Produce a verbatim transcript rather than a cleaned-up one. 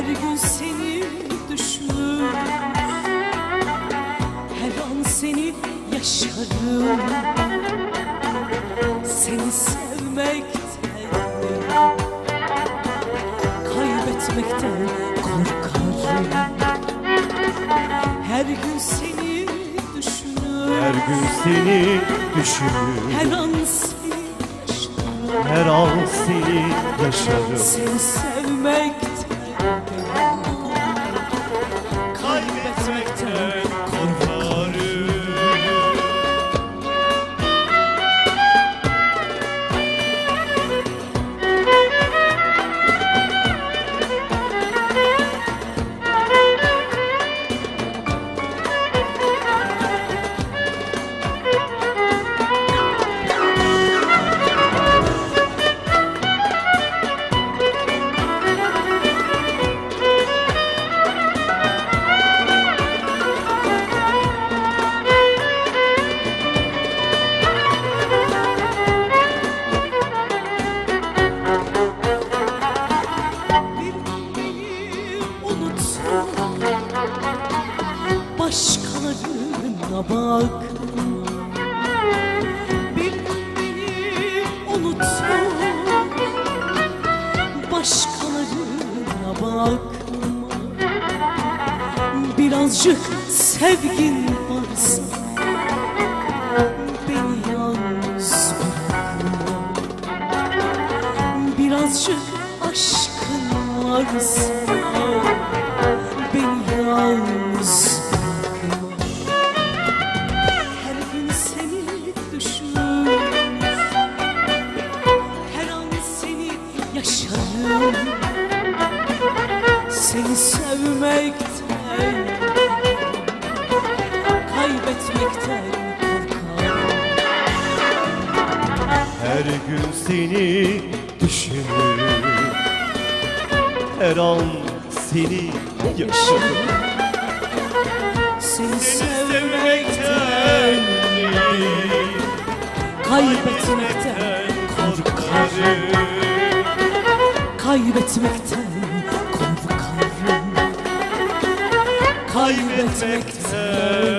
Her gün seni düşünür, her an seni yaşarım. Seni sevmekten, kaybetmekten korkarım. Her gün seni düşünür, her gün seni düşünür, her an seni yaşarım. her an seni yaşarım. Seni sevmekten, kaybetmekten korkarım. Başkalarına bak, bir beni unutma. Başkalarına bakma. Birazcık sevgin varsa beni yalnız bırakma. Birazcık aşkın varsa beni yalnız bırakma. Her gün seni düşünür, her an seni yaşarım. Seni sevmekten, kaybetmekten korkarım. Her gün seni düşünür, her an seni yaşarım. Seni sevmekten, kaybetmekten korkarım. Kaybetmekten korkarım. Kaybetmekten